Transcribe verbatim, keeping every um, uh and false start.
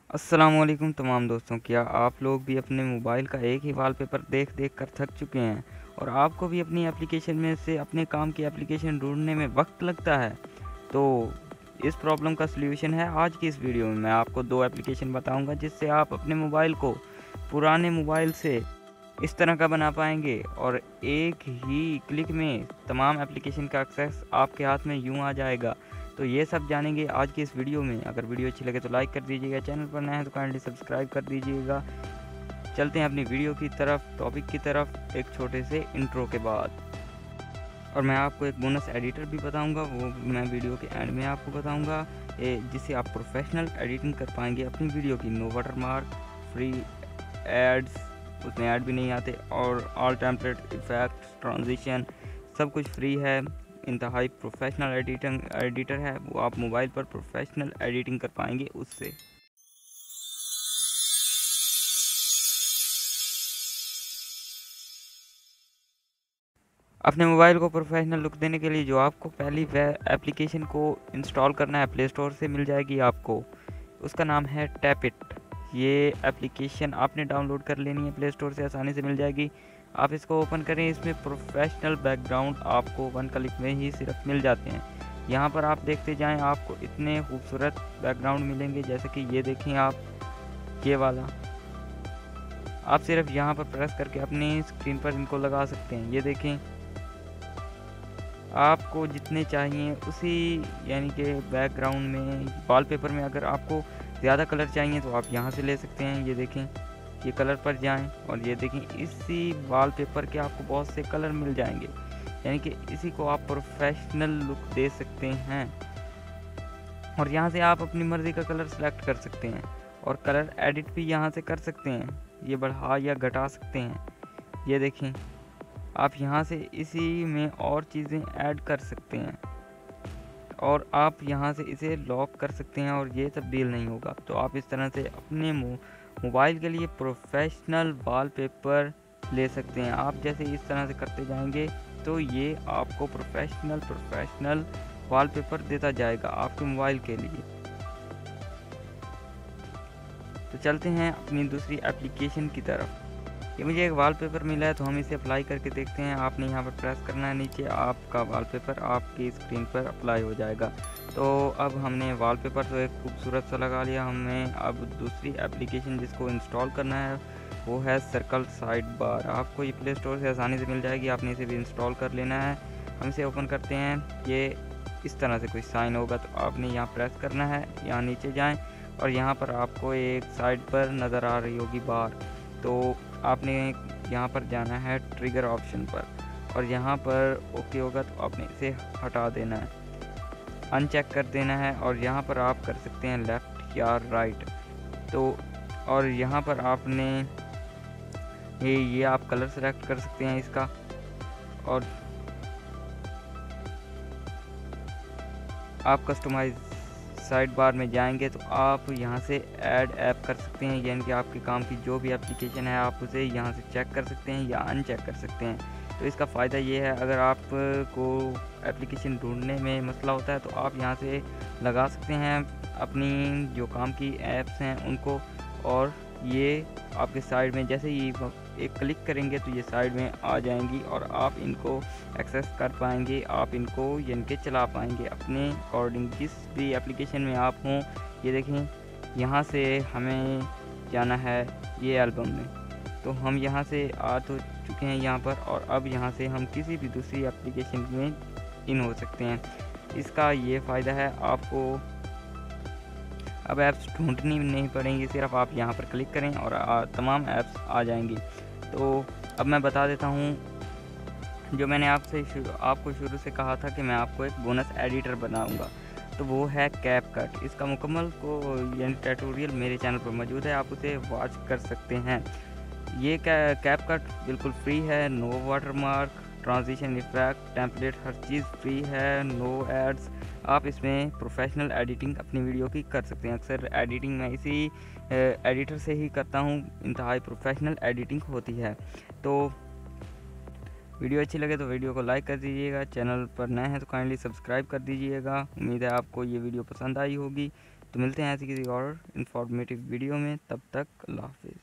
अस्सलामुअलैकुम तमाम दोस्तों, क्या आप लोग भी अपने मोबाइल का एक ही वॉलपेपर देख देख कर थक चुके हैं और आपको भी अपनी एप्लीकेशन में से अपने काम की एप्लीकेशन ढूंढने में वक्त लगता है? तो इस प्रॉब्लम का सलूशन है आज की इस वीडियो में। मैं आपको दो एप्लीकेशन बताऊंगा जिससे आप अपने मोबाइल को पुराने मोबाइल से इस तरह का बना पाएंगे और एक ही क्लिक में तमाम एप्लीकेशन का एक्सेस आपके हाथ में यूँ आ जाएगा। तो ये सब जानेंगे आज की इस वीडियो में। अगर वीडियो अच्छी लगे तो लाइक कर दीजिएगा, चैनल पर नए हैं तो काइंडली सब्सक्राइब कर दीजिएगा। चलते हैं अपनी वीडियो की तरफ, टॉपिक की तरफ एक छोटे से इंट्रो के बाद। और मैं आपको एक बोनस एडिटर भी बताऊंगा, वो मैं वीडियो के एंड में आपको बताऊंगा, जिससे आप प्रोफेशनल एडिटिंग कर पाएंगे अपनी वीडियो की। नो वाटरमार्क, फ्री एड्स, उसमें ऐड भी नहीं आते, और ऑल टेम्पलेट, इफेक्ट, ट्रांजिशन सब कुछ फ्री है। इंतहाई प्रोफेशनल एडिटिंग एडिटर है वो, आप मोबाइल पर प्रोफेशनल एडिटिंग कर पाएंगे उससे। अपने मोबाइल को प्रोफेशनल लुक देने के लिए जो आपको पहली एप्लीकेशन को इंस्टॉल करना है, प्ले स्टोर से मिल जाएगी आपको। उसका नाम है टैपिट। ये एप्लीकेशन आपने डाउनलोड कर लेनी है, प्ले स्टोर से आसानी से मिल जाएगी। आप इसको ओपन करें, इसमें प्रोफेशनल बैकग्राउंड आपको वन क्लिक में ही सिर्फ मिल जाते हैं। यहाँ पर आप देखते जाएं, आपको इतने खूबसूरत बैकग्राउंड मिलेंगे, जैसे कि ये देखें आप, ये वाला। आप सिर्फ यहाँ पर प्रेस करके अपनी स्क्रीन पर इनको लगा सकते हैं। ये देखें, आपको जितने चाहिए उसी, यानी कि बैकग्राउंड में, वॉलपेपर में अगर आपको ज़्यादा कलर चाहिए तो आप यहाँ से ले सकते हैं। ये देखें, ये कलर पर जाएं और ये देखें, इसी वॉलपेपर के आपको बहुत से कलर मिल जाएंगे, यानी कि इसी को आप प्रोफेशनल लुक दे सकते हैं। और यहाँ से आप अपनी मर्ज़ी का कलर सेलेक्ट कर सकते हैं और कलर एडिट भी यहाँ से कर सकते हैं। ये बढ़ा या घटा सकते हैं। ये देखें, आप यहाँ से इसी में और चीज़ें ऐड कर सकते हैं और आप यहाँ से इसे लॉक कर सकते हैं और ये तब्दील नहीं होगा। तो आप इस तरह से अपने मोबाइल के लिए प्रोफेशनल वॉलपेपर ले सकते हैं। आप जैसे इस तरह से करते जाएंगे तो ये आपको प्रोफेशनल प्रोफेशनल वॉलपेपर देता जाएगा आपके मोबाइल के लिए। तो चलते हैं अपनी दूसरी एप्लीकेशन की तरफ। ये मुझे एक वॉलपेपर मिला है, तो हम इसे अप्लाई करके देखते हैं। आपने यहाँ पर प्रेस करना है, नीचे आपका वॉलपेपर आपकी स्क्रीन पर अप्लाई हो जाएगा। तो अब हमने वॉलपेपर तो एक खूबसूरत सा लगा लिया। हमें अब दूसरी एप्लीकेशन जिसको इंस्टॉल करना है वो है सर्कल साइड बार। आपको ये प्ले स्टोर से आसानी से मिल जाएगी, आपने इसे भी इंस्टॉल कर लेना है। हम इसे ओपन करते हैं। ये इस तरह से कोई साइन होगा, तो आपने यहाँ प्रेस करना है, यहाँ नीचे जाएँ और यहाँ पर आपको एक साइड पर नज़र आ रही होगी बार, तो आपने यहाँ पर जाना है ट्रिगर ऑप्शन पर और यहाँ पर ओके होगा तो आपने इसे हटा देना है, अनचेक कर देना है। और यहाँ पर आप कर सकते हैं लेफ़्ट या राइट। तो और यहाँ पर आपने ये ये आप कलर सेलेक्ट कर सकते हैं इसका। और आप कस्टमाइज साइड बार में जाएंगे तो आप यहाँ से ऐड ऐप कर सकते हैं, यानी कि आपके काम की जो भी एप्लीकेशन है आप उसे यहाँ से चेक कर सकते हैं या अनचेक कर सकते हैं। तो इसका फ़ायदा ये है, अगर आपको एप्लीकेशन ढूंढने में मसला होता है तो आप यहाँ से लगा सकते हैं अपनी जो काम की ऐप्स हैं उनको, और ये आपके साइड में जैसे ही एक क्लिक करेंगे तो ये साइड में आ जाएंगी और आप इनको एक्सेस कर पाएंगे, आप इनको यानी कि चला पाएंगे अपने अकॉर्डिंग जिस भी एप्लीकेशन में आप हों। ये देखें, यहाँ से हमें जाना है ये एल्बम में, तो हम यहाँ से आ तो चुके हैं यहाँ पर, और अब यहाँ से हम किसी भी दूसरी एप्लीकेशन में इन हो सकते हैं। इसका ये फ़ायदा है, आपको अब ऐप्स ढूंढनी नहीं पड़ेंगी, सिर्फ आप यहाँ पर क्लिक करें और आ, तमाम ऐप्स आ जाएंगी। तो अब मैं बता देता हूँ, जो मैंने आपसे शुरू आपको शुरू से कहा था कि मैं आपको एक बोनस एडिटर बनाऊँगा, तो वो है कैपकट। इसका मुकम्मल को यानी ट्यूटोरियल मेरे चैनल पर मौजूद है, आप उसे वॉच कर सकते हैं। ये कैपकट बिल्कुल फ्री है, no watermark, transition, effect, template, हर चीज़ फ्री है, नो एड्स। आप इसमें प्रोफेशनल एडिटिंग अपनी वीडियो की कर सकते हैं। अक्सर एडिटिंग मैं इसी एडिटर से ही करता हूँ, इंतहाई प्रोफेशनल एडिटिंग होती है। तो वीडियो अच्छी लगे तो वीडियो को लाइक कर दीजिएगा, चैनल पर नए हैं तो काइंडली सब्सक्राइब कर दीजिएगा। उम्मीद है आपको ये वीडियो पसंद आई होगी। तो मिलते हैं ऐसी किसी और इन्फॉर्मेटिव वीडियो में, तब तक अल्लाह हाफिज़।